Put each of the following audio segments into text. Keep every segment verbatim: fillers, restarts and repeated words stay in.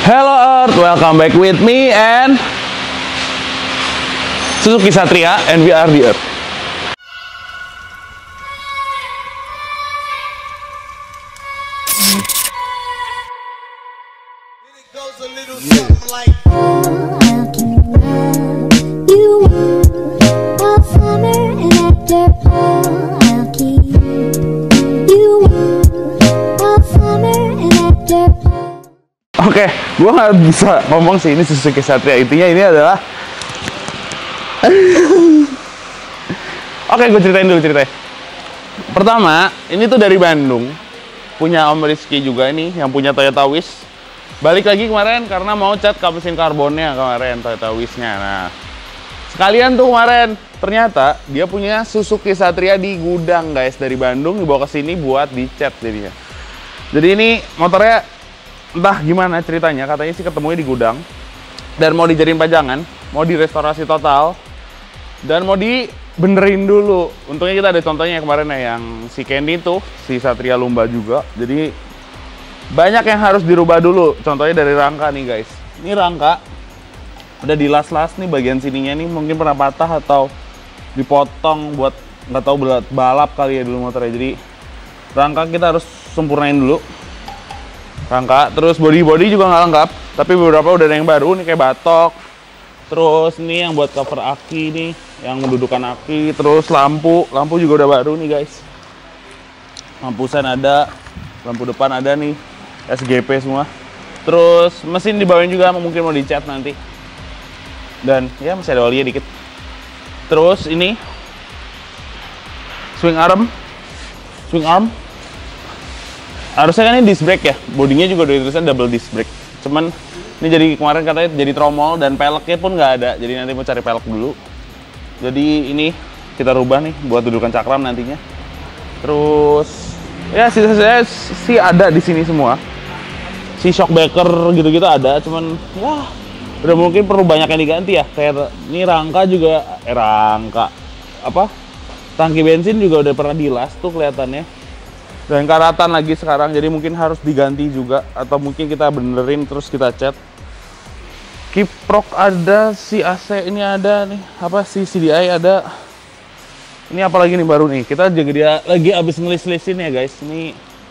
Hello Earth, welcome back with me and Suzuki Satria, and we are the Earth. Oke, gue nggak bisa ngomong sih ini Suzuki Satria. Intinya ini adalah Oke, gue ceritain dulu ceritanya. Pertama, ini tuh dari Bandung, punya Om Rizky juga ini, yang punya Toyota Wish. Balik lagi kemarin karena mau cat kap mesin karbonnya kemarin, Toyota Wish-nya. Nah, sekalian tuh kemarin, ternyata dia punya Suzuki Satria di gudang guys, dari Bandung dibawa ke sini buat dicat jadinya. Jadi ini motornya entah gimana ceritanya, katanya sih ketemunya di gudang dan mau dijadiin pajangan, mau direstorasi total dan mau dibenerin dulu. Untungnya kita ada contohnya kemarin ya, yang si Candy tuh, si Satria Lumba juga. Jadi banyak yang harus dirubah dulu. Contohnya dari rangka nih guys. Ini rangka udah dilas-las nih, bagian sininya nih mungkin pernah patah atau dipotong buat nggak tahu balap kali ya dulu motornya. Jadi rangka kita harus sempurnain dulu. Rangka, terus body-body juga nggak lengkap, tapi beberapa udah ada yang baru nih, kayak batok. Terus ini yang buat cover aki nih, yang mendudukan aki. Terus lampu, lampu juga udah baru nih guys. Lampu sen ada, lampu depan ada nih, S G P semua. Terus mesin dibawain juga, mungkin mau dicat nanti. Dan ya masih ada olinya dikit. Terus ini swing arm, swing arm. Harusnya kan ini disc brake ya, bodinya juga udah ditulisan double disc brake. Cuman ini jadi kemarin katanya jadi tromol dan peleknya pun nggak ada, jadi nanti mau cari pelek dulu. Jadi ini kita rubah nih buat dudukan cakram nantinya. Terus ya sisa-sisa sih ada di sini semua. Si shock breaker gitu-gitu ada, cuman ya udah mungkin perlu banyak yang diganti ya. Kayak ini rangka juga, eh rangka apa? Tangki bensin juga udah pernah dilas tuh kelihatannya. Dan karatan lagi sekarang, jadi mungkin harus diganti juga, atau mungkin kita benerin terus kita cat. Kiprok ada, si A C ini ada nih, apa si C D I ada. Ini apa lagi nih baru nih, kita juga dia lagi abis ngelis-lisin ya guys. Ini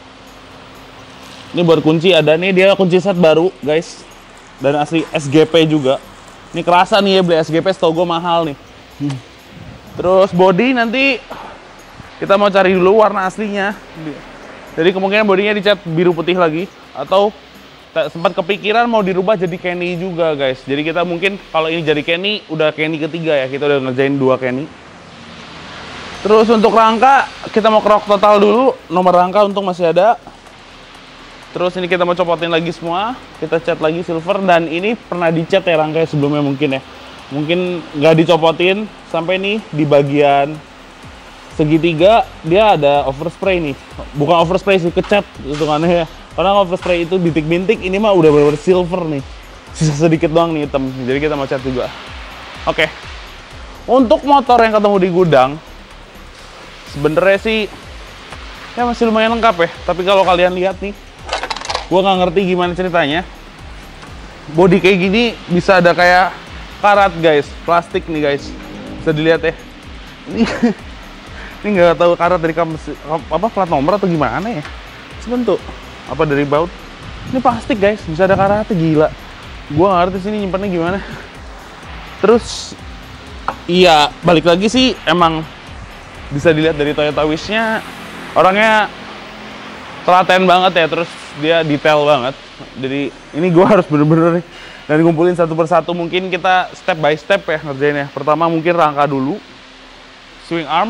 ini buat kunci ada nih, dia kunci set baru guys, dan asli S G P juga. Ini kerasa nih ya, beli S G P setau gue mahal nih. Terus body nanti kita mau cari dulu warna aslinya. Jadi kemungkinan bodinya dicat biru putih lagi, atau sempat kepikiran mau dirubah jadi Kenny juga guys. Jadi kita mungkin kalau ini jadi Kenny, udah Kenny ketiga ya, kita udah ngerjain dua Kenny. Terus untuk rangka kita mau kerok total dulu, nomor rangka untung masih ada. Terus ini kita mau copotin lagi semua, kita cat lagi silver, dan ini pernah dicat ya rangkanya sebelumnya mungkin ya. Mungkin nggak dicopotin sampai nih di bagian segitiga dia ada overspray nih, bukan overspray sih, kecat hitungannya ya, karena overspray itu bintik-bintik, ini mah udah bener-bener silver nih, sisa sedikit doang nih hitam, jadi kita mau cat juga. Oke, untuk motor yang ketemu di gudang sebenarnya sih ya masih lumayan lengkap ya, tapi kalau kalian lihat nih, gua nggak ngerti gimana ceritanya, body kayak gini bisa ada kayak karat guys, plastik nih guys, bisa dilihat ya. Ini Ini nggak tahu karat dari kamus, apa plat nomor atau gimana ya? Sebentuk apa dari baut? Ini plastik guys, bisa ada karatnya, gila. Gua nggak ngerti sini nyimpannya gimana. Terus iya balik lagi sih, emang bisa dilihat dari Toyota Wish-nya, orangnya telaten banget ya. Terus dia detail banget. Jadi ini gua harus bener-bener nih dan ngumpulin satu persatu. Mungkin kita step by step ya ngerjainnya. Pertama mungkin rangka dulu, swing arm,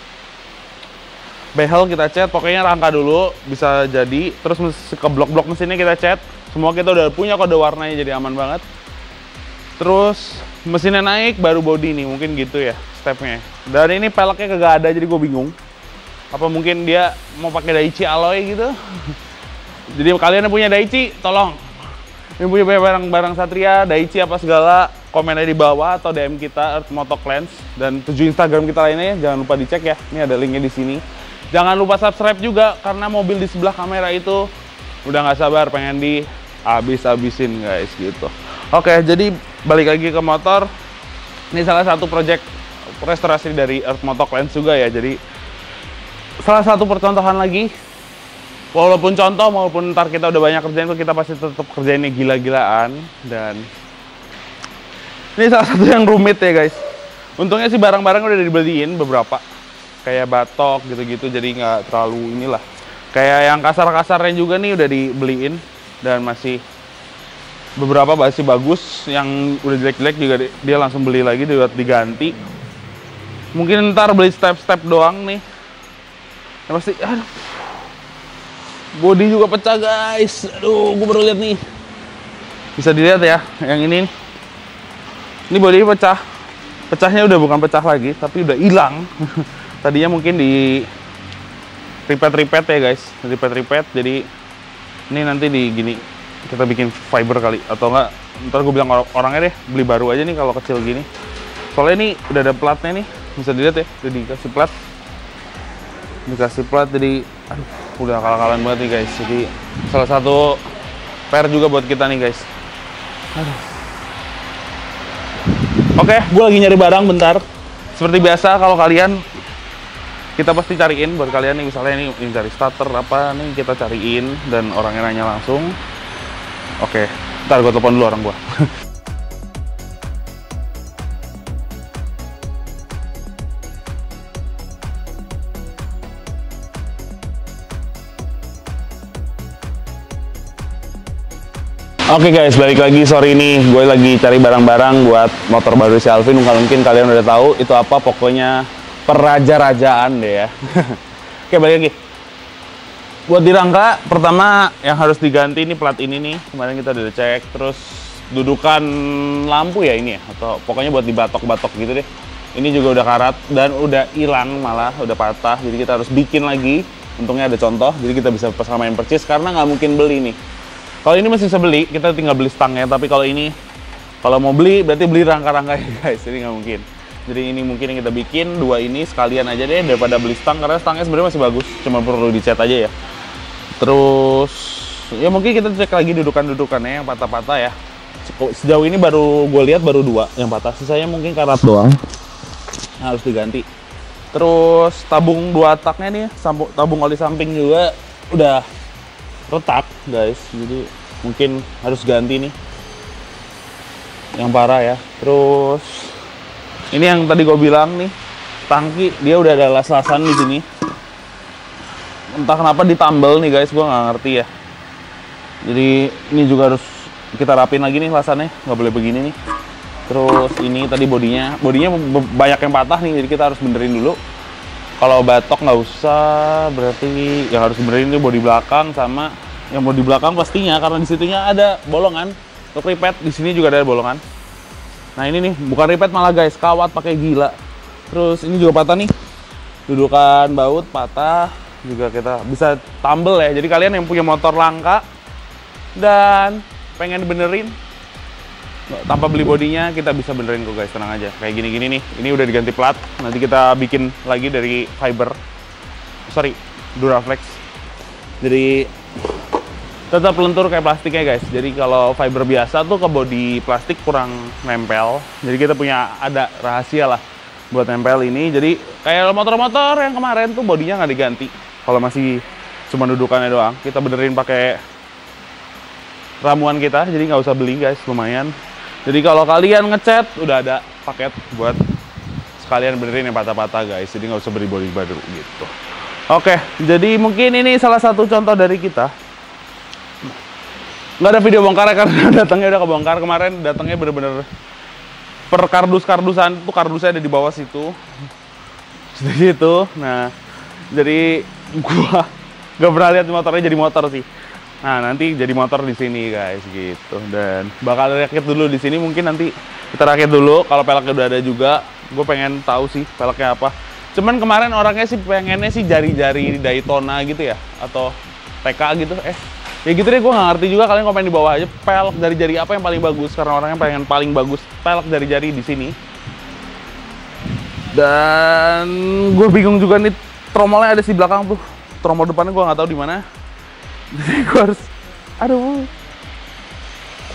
behel kita cat, pokoknya rangka dulu bisa jadi. Terus ke blok-blok mesinnya kita cat. Semua kita udah punya kode warnanya, jadi aman banget. Terus mesinnya naik, baru body nih, mungkin gitu ya stepnya. Dan ini peleknya kagak ada, jadi gue bingung. Apa mungkin dia mau pakai Daichi alloy gitu? Jadi kalian yang punya Daichi, tolong. Yang punya barang-barang Satria, Daichi apa segala, komennya di bawah atau D M kita Earth Moto Cleanse, dan tujuh Instagram kita lainnya, jangan lupa dicek ya. Ini ada linknya di sini. Jangan lupa subscribe juga, karena mobil di sebelah kamera itu udah nggak sabar pengen di abis-abisin guys gitu. Oke, jadi balik lagi ke motor. Ini salah satu project restorasi dari Earth Moto Cleanse juga ya. Jadi salah satu percontohan lagi. Walaupun contoh maupun ntar kita udah banyak kerjaan, kita pasti tetap kerjainnya gila-gilaan. Dan ini salah satu yang rumit ya guys. Untungnya sih barang-barang udah dibeliin beberapa, kayak batok gitu-gitu, jadi nggak terlalu inilah. Kayak yang kasar-kasarnya juga nih udah dibeliin, dan masih beberapa masih bagus. Yang udah jelek-jelek juga dia langsung beli lagi buat diganti. Mungkin ntar beli step-step doang nih. Ya pasti, aduh, bodi juga pecah guys. Aduh, gue baru lihat nih. Bisa dilihat ya, yang ini. Ini bodi pecah. Pecahnya udah bukan pecah lagi, tapi udah hilang. Tadinya mungkin di ripet-ripet ya guys, ripet-ripet. Jadi ini nanti di gini kita bikin fiber kali, atau enggak ntar gue bilang or orangnya deh beli baru aja nih kalau kecil gini. Soalnya ini udah ada platnya nih, bisa dilihat ya, udah dikasih plat, dikasih plat. Jadi aduh, udah kalah-kalahan banget nih guys. Jadi salah satu P R juga buat kita nih guys. Aduh. Oke, gue lagi nyari barang bentar. Seperti biasa kalau kalian, kita pasti cariin buat kalian nih, misalnya ini, ini cari starter apa nih, kita cariin dan orangnya nanya langsung. Oke, ntar gue telepon dulu orang gue. Oke okay guys, balik lagi. Sorry nih, gue lagi cari barang-barang buat motor baru si Alvin. Mungkin kalian udah tahu itu apa, pokoknya peraja-rajaan deh ya. Oke, balik lagi. Buat dirangka, pertama yang harus diganti ini plat ini nih. Kemarin kita udah cek. Terus dudukan lampu ya ini ya, atau pokoknya buat dibatok-batok gitu deh. Ini juga udah karat dan udah hilang, malah udah patah. Jadi kita harus bikin lagi. Untungnya ada contoh, jadi kita bisa samain purchase karena nggak mungkin beli nih. Kalau ini masih bisa beli, kita tinggal beli stangnya. Tapi kalau ini, kalau mau beli, berarti beli rangka-rangkanya guys. Jadi nggak mungkin. Jadi ini mungkin yang kita bikin, dua ini sekalian aja deh, daripada beli stang. Karena stangnya sebenarnya masih bagus, cuma perlu dicat aja ya. Terus, ya mungkin kita cek lagi dudukan-dudukannya yang patah-patah ya. Sejauh ini baru gue lihat baru dua yang patah. Sisanya mungkin karat doang, harus diganti. Terus tabung dua taknya nih, tabung oli samping juga udah retak guys, jadi mungkin harus ganti nih yang parah ya. Terus ini yang tadi gue bilang nih, tangki dia udah ada las-lasan di sini, entah kenapa ditambal nih guys, gue nggak ngerti ya. Jadi ini juga harus kita rapin lagi nih lasannya, nggak boleh begini nih. Terus ini tadi bodinya bodinya banyak yang patah nih, jadi kita harus benerin dulu. Kalau batok nggak usah, berarti yang harus benerin itu bodi belakang sama yang bodi belakang pastinya, karena di situnya ada bolongan. Untuk ripet di sini juga ada bolongan. Nah ini nih bukan ripet malah guys, kawat pakai gila. Terus ini juga patah nih, dudukan baut patah juga, kita bisa tambel ya. Jadi kalian yang punya motor langka dan pengen benerin tanpa beli bodinya, kita bisa benerin kok guys, tenang aja. Kayak gini-gini nih, ini udah diganti plat, nanti kita bikin lagi dari fiber, sorry, Duraflex. Jadi tetap lentur kayak plastiknya guys. Jadi kalau fiber biasa tuh ke bodi plastik kurang nempel. Jadi kita punya ada rahasia lah buat nempel ini. Jadi kayak motor-motor yang kemarin tuh bodinya nggak diganti. Kalau masih cuma dudukannya doang, kita benerin pakai ramuan kita. Jadi nggak usah beli guys, lumayan. Jadi kalau kalian ngecat udah ada paket buat sekalian benerin yang patah-patah guys. Jadi nggak usah beli bodi baru gitu. Oke, jadi mungkin ini salah satu contoh dari kita. Nggak ada video bongkar karena datangnya udah kebongkar. Kemarin datangnya bener-bener per kardus-kardusan tuh, kardusnya ada di bawah situ. Seperti itu. Nah, jadi gua nggak pernah lihat motornya jadi motor sih. Nah, nanti jadi motor di sini guys gitu. Dan bakal rakit dulu di sini, mungkin nanti kita rakit dulu. Kalau peleknya udah ada juga, gue pengen tahu sih peleknya apa. Cuman kemarin orangnya sih pengennya sih jari-jari Daytona gitu ya, atau T K gitu. Eh, ya gitu deh, gue nggak ngerti juga. Kalian komen di bawah aja pelek dari jari apa yang paling bagus, karena orangnya pengen paling bagus pelek dari jari di sini. Dan gue bingung juga nih, tromolnya ada di belakang tuh. Tromol depannya gue nggak tahu di mana. Jadi gue harus, aduh,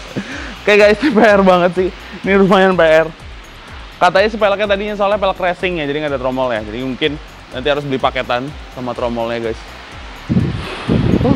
Oke guys, ini P R banget sih. Ini lumayan P R. Katanya sih peleknya tadinya soalnya pelek racing ya, jadi nggak ada tromol ya. Jadi mungkin nanti harus beli paketan sama tromolnya guys. Uh.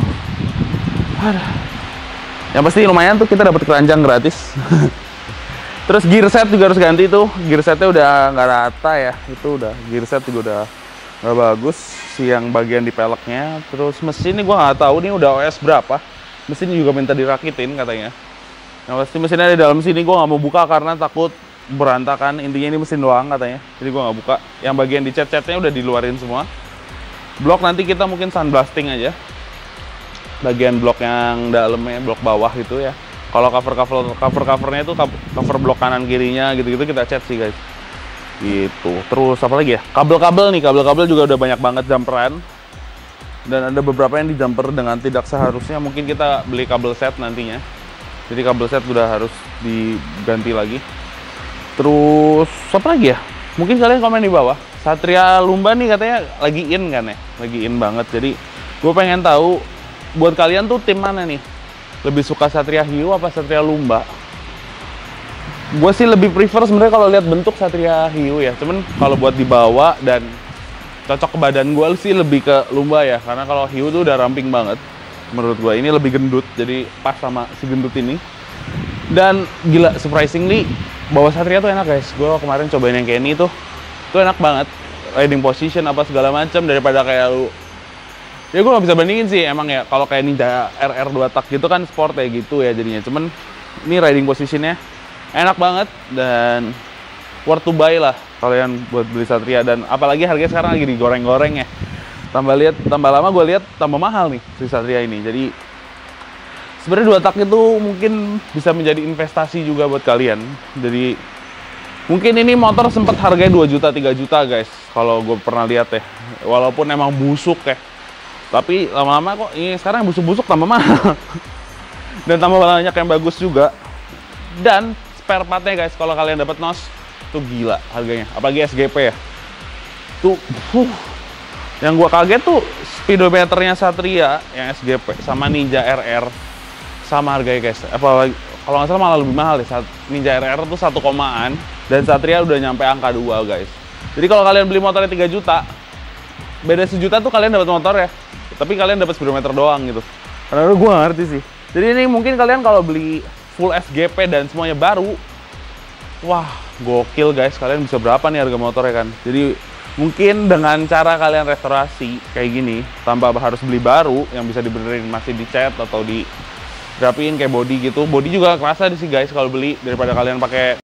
Yang pasti lumayan tuh, kita dapat keranjang gratis. Terus gear set juga harus ganti tuh. Gear setnya udah nggak rata ya. Itu udah gear set juga udah nggak bagus. Si yang bagian di peleknya. Terus mesin ini gue nggak tahu nih udah O S berapa. Mesin juga minta dirakitin katanya. Yang pasti mesinnya di dalam sini gue nggak mau buka karena takut berantakan. Intinya ini mesin doang katanya. Jadi gue nggak buka. Yang bagian di cat-catnya udah diluarin semua. Blok nanti kita mungkin sandblasting aja. Bagian blok yang dalamnya, blok bawah itu ya. Kalau cover-cover cover-covernya itu cover blok kanan kirinya gitu-gitu kita cat sih guys. Gitu. Terus apa lagi ya? Kabel-kabel nih, kabel-kabel juga udah banyak banget jumperan. Dan ada beberapa yang di jumper dengan tidak seharusnya, mungkin kita beli kabel set nantinya. Jadi kabel set udah harus diganti lagi. Terus apa lagi ya? Mungkin kalian komen di bawah. Satria Lumba nih katanya lagi in kan ya? Lagi in banget. Jadi gue pengen tahu buat kalian tuh tim mana nih? Lebih suka Satria Hiu apa Satria Lumba? Gue sih lebih prefer sebenarnya kalau lihat bentuk Satria Hiu ya. Cuman kalau buat dibawa dan cocok ke badan gue sih lebih ke Lumba ya, karena kalau Hiu tuh udah ramping banget menurut gue. Ini lebih gendut, jadi pas sama si gendut ini. Dan gila, surprisingly bawa Satria tuh enak guys. Gue kemarin cobain yang kayak ini tuh tuh enak banget, riding position apa segala macam, daripada kayak lu ya gue gak bisa bandingin sih emang ya. Kalau kayak Ninja R R dua tak gitu kan sport kayak gitu ya jadinya. Cuman ini riding positionnya enak banget dan worth to buy lah kalian buat beli Satria. Dan apalagi harganya sekarang lagi digoreng-goreng ya. Tambah lihat, tambah lama gue lihat tambah mahal nih si Satria ini. Jadi sebenarnya dua tak itu mungkin bisa menjadi investasi juga buat kalian. Jadi mungkin ini motor sempat harganya dua juta, tiga juta guys. Kalau gue pernah lihat ya. Walaupun emang busuk ya. Tapi lama-lama kok ini sekarang busuk-busuk tambah mahal. Dan tambah banyak yang bagus juga. Dan spare partnya guys, kalau kalian dapat N O S tuh gila harganya, apalagi S G P ya tuh. Uh, yang gua kaget tuh speedometernya Satria yang S G P sama Ninja R R sama harganya guys. Apalagi kalau nggak salah malah lebih mahal ya. Ninja R R tuh satu komaan dan Satria udah nyampe angka dua guys. Jadi kalau kalian beli motornya tiga juta, beda sejuta tuh kalian dapat motor ya, tapi kalian dapat speedometer doang gitu. Karena gue gak ngerti sih. Jadi ini mungkin kalian kalau beli full S G P dan semuanya baru, wah gokil guys, kalian bisa berapa nih harga motornya kan. Jadi mungkin dengan cara kalian restorasi kayak gini, tanpa harus beli baru yang bisa dibenerin masih dicat atau di rapiin kayak body gitu. Body juga kerasa sih guys kalau beli, daripada kalian pakai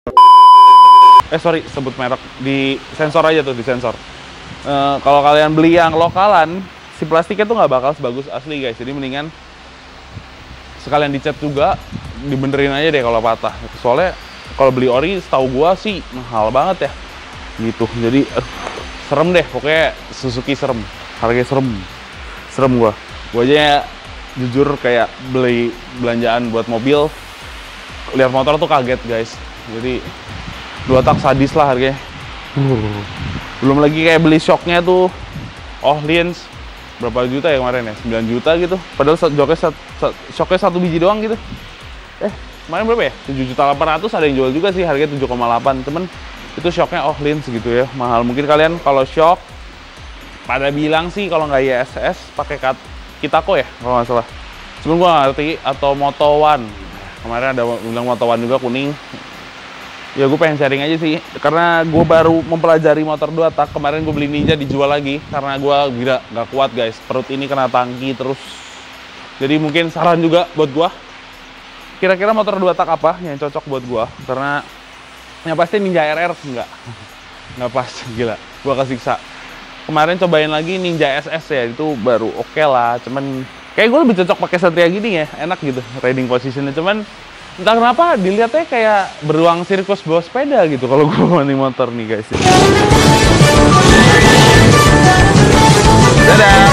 eh sorry sebut merek, di sensor aja tuh, di sensor. Uh, kalau kalian beli yang lokalan, si plastiknya tuh nggak bakal sebagus asli guys. Jadi mendingan sekalian dicat juga, dibenerin aja deh kalau patah. Soalnya kalau beli ori setahu gua sih mahal banget ya gitu. Jadi uh, serem deh pokoknya, Suzuki serem, harganya serem serem gua gua aja ya, jujur kayak beli belanjaan buat mobil, lihat motor tuh kaget guys. Jadi dua tak sadis lah harganya. uh. Belum lagi kayak beli shocknya tuh Ohlins berapa juta ya kemarin ya, sembilan juta gitu. Padahal shocknya, shocknya satu biji doang gitu. Eh kemarin berapa ya, tujuh juta delapan ratus. Ada yang jual juga sih harganya tujuh koma delapan. Temen itu shocknya Ohlins gitu ya, mahal. Mungkin kalian kalau shock pada bilang sih kalau nggak I S S pakai Kitako ya kalau nggak salah. Cuman gua nggak ngerti. Atau Moto One, kemarin ada bilang Moto One juga kuning. Ya gue pengen sharing aja sih, karena gue baru mempelajari motor dua tak. Kemarin gue beli Ninja dijual lagi karena gue gila nggak kuat guys, perut ini kena tangki terus. Jadi mungkin saran juga buat gue, kira-kira motor dua tak apa yang cocok buat gue, karena yang pasti Ninja R R enggak nggak pas, gila gue kesiksa. Kemarin cobain lagi Ninja S S ya, itu baru oke okay lah. Cuman kayak gue lebih cocok pakai Satria gini ya, enak gitu riding positionnya. Cuman entah kenapa dilihatnya kayak beruang sirkus bawa sepeda gitu kalau gue bawa nih motor nih guys. Dadah.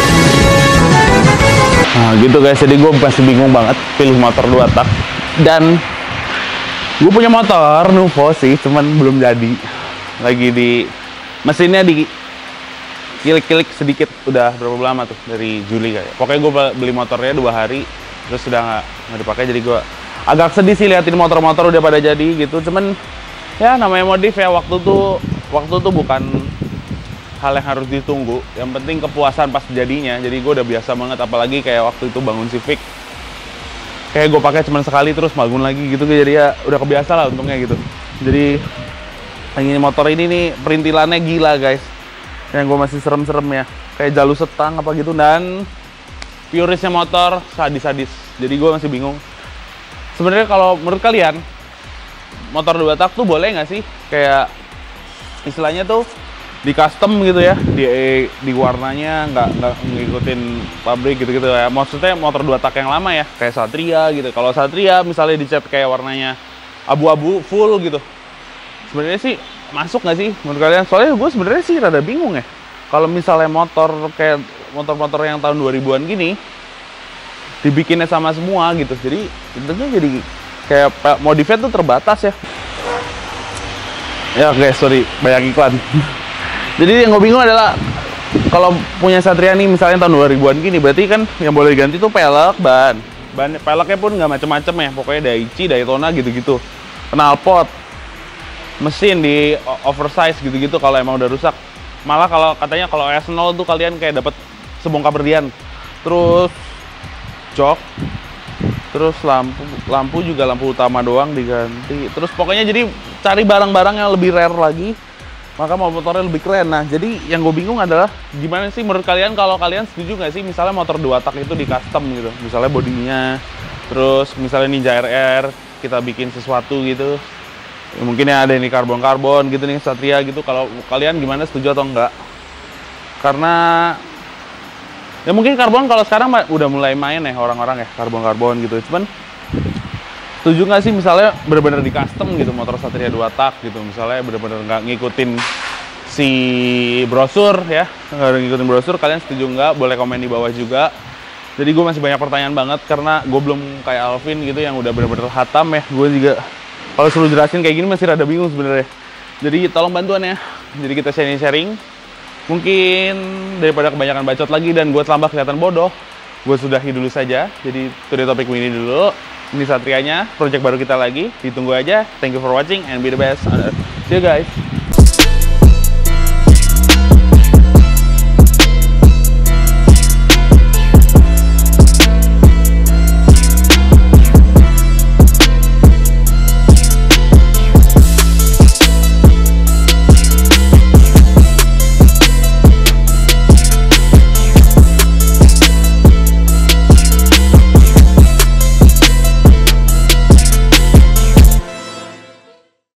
Nah gitu guys, jadi gue masih bingung banget pilih motor dua tak. Dan gue punya motor Nuvo sih, cuman belum jadi. Lagi di mesinnya di kilik-kilik sedikit. Udah berapa lama tuh, dari Juli kayak. Pokoknya gue beli motornya dua hari terus sudah nggak nggak dipakai, jadi gue agak sedih sih liatin motor-motor udah pada jadi gitu. Cuman ya namanya modif ya, waktu tuh waktu tuh bukan hal yang harus ditunggu. Yang penting kepuasan pas jadinya. Jadi gue udah biasa banget, apalagi kayak waktu itu bangun Civic. Kayak gue pakai cuma sekali terus bangun lagi gitu, jadi ya udah kebiasa lah untungnya gitu. Jadi ini motor ini nih perintilannya gila guys. Yang gue masih serem-serem ya, kayak jalur setang apa gitu, dan purisnya motor sadis-sadis. Jadi gue masih bingung. Sebenarnya kalau menurut kalian motor dua tak tuh boleh nggak sih kayak istilahnya tuh di custom gitu ya, di di warnanya nggak nggak ngikutin pabrik gitu-gitu ya. Maksudnya motor dua tak yang lama ya, kayak Satria gitu. Kalau Satria misalnya dicat kayak warnanya abu-abu full gitu, sebenarnya sih masuk nggak sih menurut kalian? Soalnya gue sebenarnya sih rada bingung ya. Kalau misalnya motor kayak motor-motor yang tahun dua ribuan gini dibikinnya sama semua gitu, jadi tentunya jadi kayak modifnya tuh terbatas ya. Ya guys, sorry banyak iklan. Jadi yang gue bingung adalah kalau punya Satria nih misalnya tahun dua ribuan gini, berarti kan yang boleh diganti tuh pelek, ban. Ban peleknya pun nggak macem-macem ya, pokoknya Daichi, Daytona gitu-gitu. Knalpot, mesin di oversize gitu-gitu kalau emang udah rusak. Malah kalau katanya kalau S nol tuh kalian kayak dapat sebongkah berlian. Terus jok, terus lampu lampu juga lampu utama doang diganti. Terus pokoknya jadi cari barang-barang yang lebih rare lagi, maka motornya lebih keren. Nah, jadi yang gue bingung adalah gimana sih menurut kalian, kalau kalian setuju nggak sih misalnya motor dua tak itu di custom gitu, misalnya bodinya, terus misalnya Ninja R R kita bikin sesuatu gitu, ya, mungkin ya ada ini karbon-karbon gitu nih Satria gitu. Kalau kalian gimana, setuju atau enggak? Karena ya mungkin karbon kalau sekarang udah mulai main ya orang-orang ya, karbon-karbon gitu. Cuman setuju nggak sih misalnya bener-bener di custom gitu motor Satria dua tak gitu, misalnya bener-bener nggak ngikutin si brosur ya, nggak ngikutin brosur. Kalian setuju nggak? Boleh komen di bawah juga. Jadi gue masih banyak pertanyaan banget karena gue belum kayak Alvin gitu yang udah bener-bener hatam ya. Gue juga kalau suruh jelasin kayak gini masih rada bingung sebenarnya. Jadi tolong bantuan ya. Jadi kita sharing-sharing. Mungkin daripada kebanyakan bacot lagi dan gue terlambat kelihatan bodoh, gue sudahi dulu saja. Jadi today topik ini dulu. Ini Satrianya, project baru kita lagi. Ditunggu aja. Thank you for watching and be the best. See you guys.